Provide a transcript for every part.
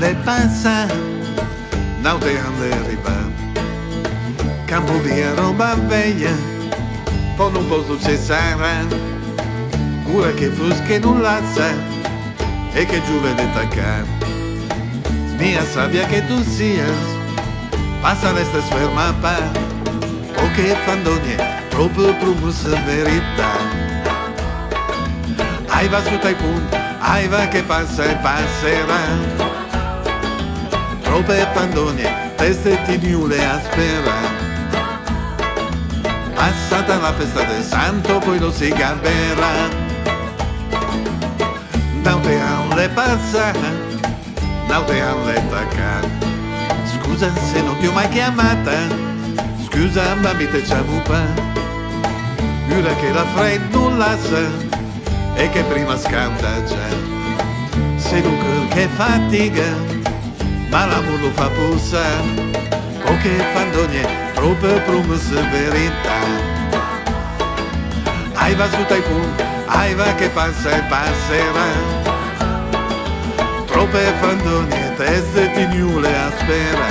le passa, naute alle riva, campo via roba veglia, con un posto cesara, cura che fusche non lazza e che giù vede tacca. Mia sabbia che tu sias, passa resta sferma pa, o che fandonie, proprio prumus verità. Ai va su tai punto, ai va che passa e passerà. Troppe fandonie, teste ti niule aspera. Passata la festa del santo, poi lo si gabberà. Naute alle passa, naute alle tacca. Scusa se non ti ho mai chiamata, scusa ma mi te ciamupa. Ora che la fredda sa e che prima scanta già. Se non che fatica, ma l'amore lo fa pulsa. O che fandonie, troppe promesse verità. Ai va su tai punti, ai va che passa e passerà. Troppe fandonie, teste ti niule aspera.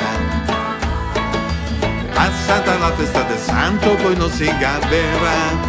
Passata la festa del santo, poi non si gabberà.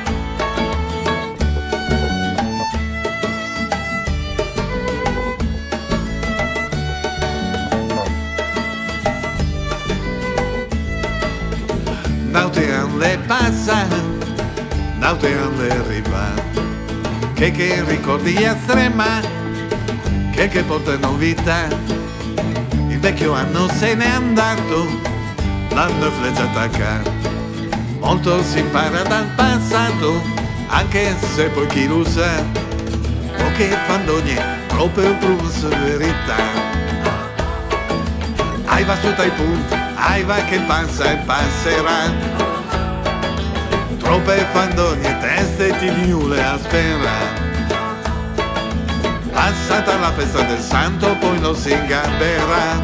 Naute alle passa, naute alle riva, che ricordi estrema, che portano vita. Il vecchio anno se n'è andato, l'anno fleggia attacca. Molto si impara dal passato, anche se poi chi lo sa, o che fandonie, proprio plus verità. Ai va su tai punti, ai va che passa e passerà. Troppe fandonie, teste ti niule aspera. Passata la festa del santo, poi non si ingabberà.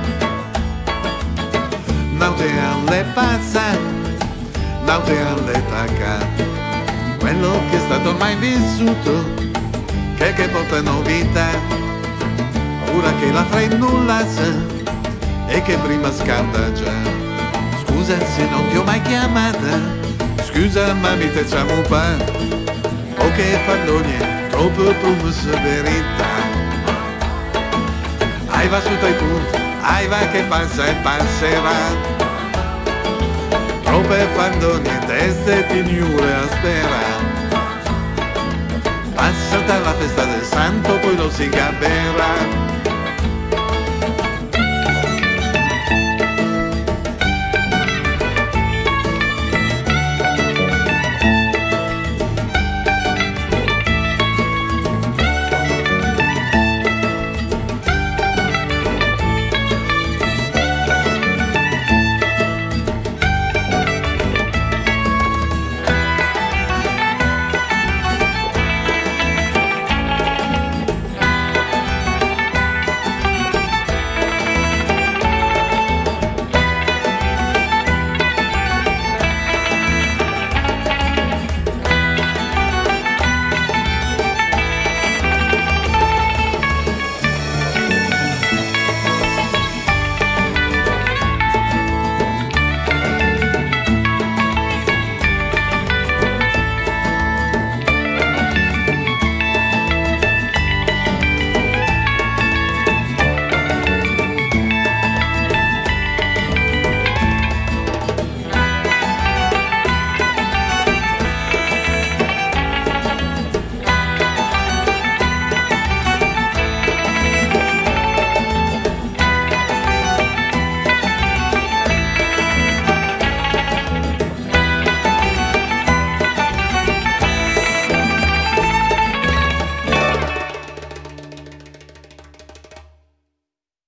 Naute alle passa, naute alle tacca. Quello che è stato mai vissuto, che portano vita. Ora che la fai nulla sa e che prima scalda già. Scusa se non ti ho mai chiamata, scusa ma mi te ciamupa. O che fandonie, troppo promesse verità. Ai va su tai punti, ai va che passa e passerà. Troppe fandonie, teste ti niule aspera. Passata la festa del santo, poi lo si gabberà.